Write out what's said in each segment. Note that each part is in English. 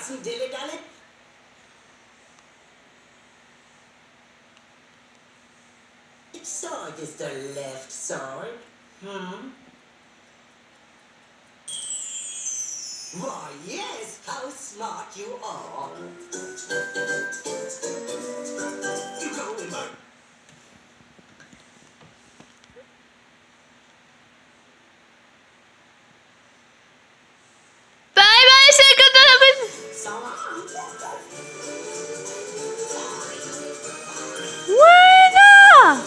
mustn't dilly-dally. Which side is the left side? Why, yes, how smart you are. You go in, man. Bye bye, second namin. So long. Buena!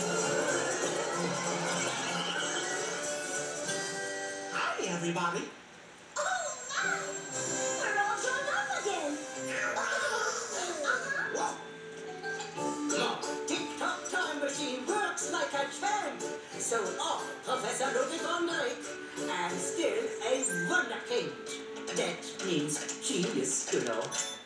Hi, everybody. Oh, my! We're all grown up again. Look, tick-tock time machine works like a champ. So are Professor Ludwig von Eyck, and still a wunderkind. That means genius, you know.